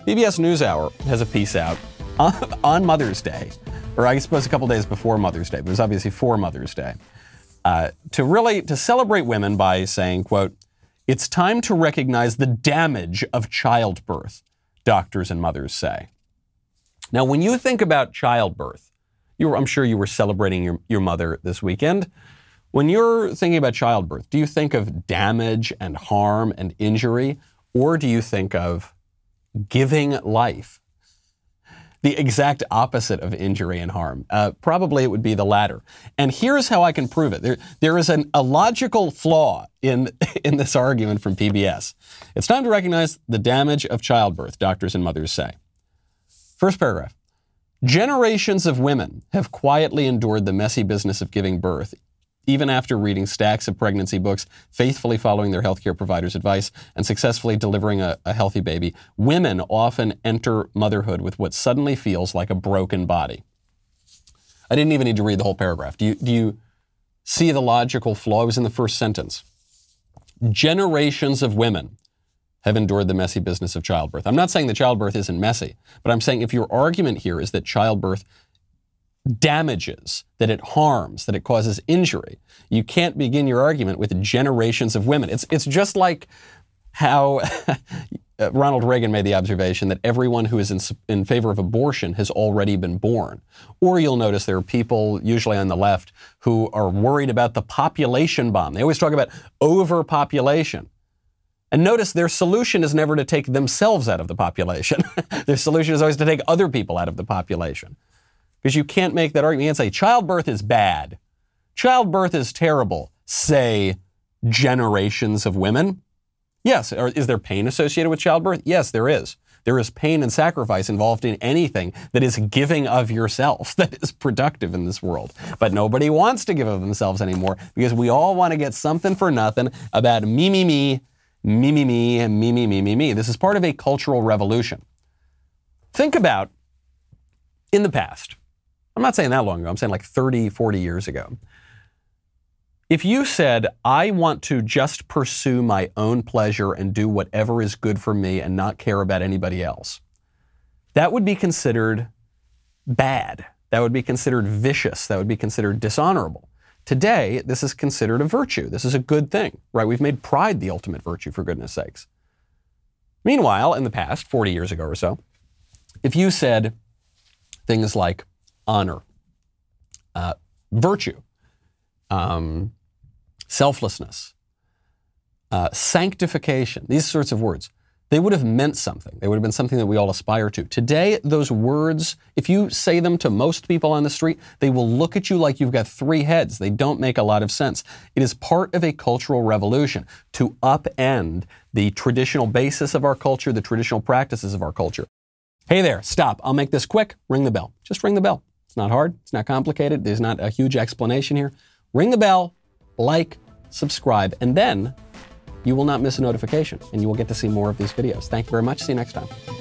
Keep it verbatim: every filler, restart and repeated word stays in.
P B S NewsHour has a piece out on, on Mother's Day, or I suppose a couple days before Mother's Day, but it was obviously for Mother's Day, uh, to really, to celebrate women by saying, quote, "It's time to recognize the damage of childbirth," doctors and mothers say. Now, when you think about childbirth, you were, I'm sure you were celebrating your, your mother this weekend. When you're thinking about childbirth, do you think of damage and harm and injury, or do you think of giving life? The exact opposite of injury and harm. Uh, probably it would be the latter. And here's how I can prove it. There, there is an, a logical flaw in, in this argument from P B S. It's time to recognize the damage of childbirth, doctors and mothers say. First paragraph. Generations of women have quietly endured the messy business of giving birth, even after reading stacks of pregnancy books, faithfully following their healthcare provider's advice, and successfully delivering a, a healthy baby. Women often enter motherhood with what suddenly feels like a broken body. I didn't even need to read the whole paragraph. Do you, do you see the logical flaw? It was in the first sentence. Generations of women have endured the messy business of childbirth. I'm not saying that childbirth isn't messy, but I'm saying if your argument here is that childbirth damages, that it harms, that it causes injury, you can't begin your argument with generations of women. It's, it's just like how Ronald Reagan made the observation that everyone who is in, in favor of abortion has already been born. Or you'll notice there are people, usually on the left, who are worried about the population bomb. They always talk about overpopulation. And notice their solution is never to take themselves out of the population. Their solution is always to take other people out of the population. Because you can't make that argument. You can't say childbirth is bad. Childbirth is terrible. Say generations of women. Yes. Or is there pain associated with childbirth? Yes, there is. There is pain and sacrifice involved in anything that is giving of yourself, that is productive in this world. But nobody wants to give of themselves anymore because we all want to get something for nothing about me, me, me, me, me, me, me, me, me, me, me. This is part of a cultural revolution. Think about in the past. I'm not saying that long ago. I'm saying like thirty, forty years ago. If you said, I want to just pursue my own pleasure and do whatever is good for me and not care about anybody else, that would be considered bad. That would be considered vicious. That would be considered dishonorable. Today, this is considered a virtue. This is a good thing, right? We've made pride the ultimate virtue, for goodness sakes. Meanwhile, in the past, forty years ago or so, if you said things like honor, uh, virtue, um, selflessness, uh, sanctification, these sorts of words, they would have meant something. They would have been something that we all aspire to. Today, those words, if you say them to most people on the street, they will look at you like you've got three heads. They don't make a lot of sense. It is part of a cultural revolution to upend the traditional basis of our culture, the traditional practices of our culture. Hey there, stop. I'll make this quick. Ring the bell. Just ring the bell. It's not hard. It's not complicated. There's not a huge explanation here. Ring the bell, like, subscribe, and then you will not miss a notification and you will get to see more of these videos. Thank you very much. See you next time.